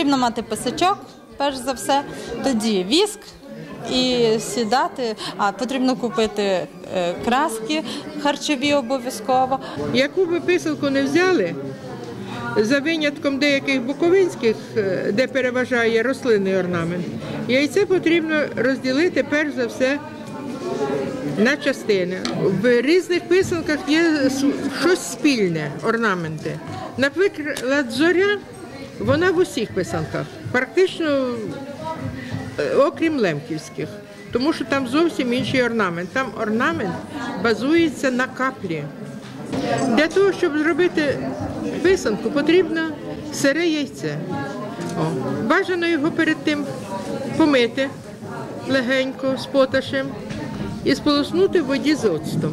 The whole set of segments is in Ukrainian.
Потрібно мати писачок, перш за все, тоді віск і сідати. Потрібно купити краски харчові обов'язково. Яку би писанку не взяли, за винятком деяких буковинських, де переважає рослинний орнамент, яйце потрібно розділити перш за все на частини. В різних писанках є щось спільне, орнаменти. Наприклад, зоря, вона в усіх писанках, практично окрім лемківських, тому що там зовсім інший орнамент. Там орнамент базується на каплі. Для того, щоб зробити писанку, потрібно сире яйце. Бажано його перед тим помити легенько, з поташем і сполоснути в воді з оцтом.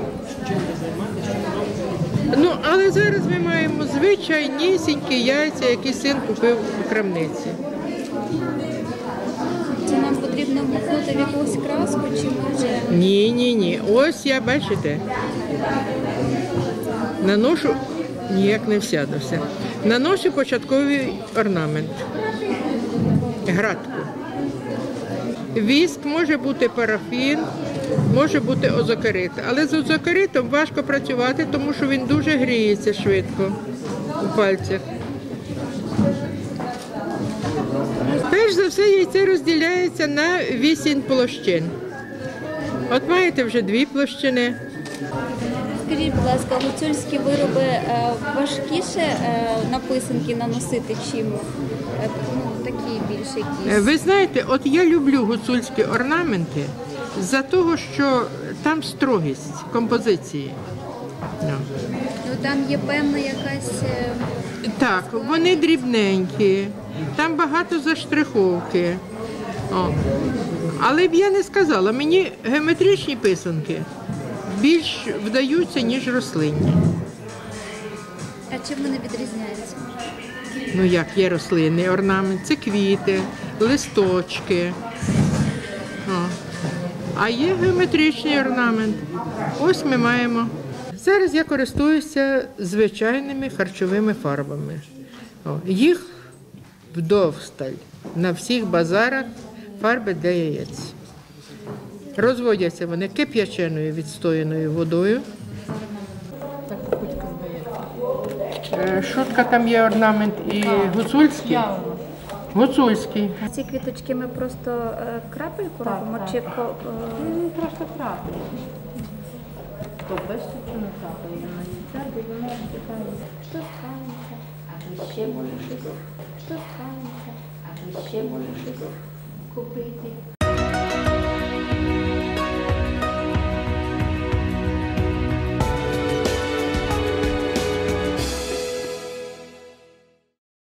Але зараз ми маємо звичайнісінькі яйця, які син купив у крамниці. Це нам потрібно вмикнути в якусь краску, чи ми вже... Ні. Ось я, бачите, наношу, ніяк не всядуся, наношу початковий орнамент, градку. Віск може бути парафін, може бути озокерит. Але з озокеритом важко працювати, тому що він дуже гріється швидко у пальцях. Перш за все, яйце розділяється на 8 площин. От маєте вже 2 площини. Скажіть, будь ласка, гуцульські вироби важкіше на писанки наносити, чим такі більш якісь? Ви знаєте, от я люблю гуцульські орнаменти за того, що там строгість композиції. Там є певна якась... Так, вони дрібненькі, там багато заштриховки. Але б я не сказала, мені геометричні писанки більш вдаються, ніж рослинні. А чим вони відрізняються? Як є рослинний орнамент, це квіти, листочки. А є геометричний орнамент. Ось ми маємо. Зараз я користуюся звичайними харчовими фарбами. Їх вдовсталь на всіх базарах фарби для яєць. Розводяться вони кип'яченою відстояною водою. Шутка, там є орнамент і гуцульський. Гуцульський. Ці квіточки ми просто крапельку робимо? Чи Просто крапельку. Бачите, що не крапельку на яйця, де воно що станеться? А ще може щось? Що станеться? А ще може щось купити?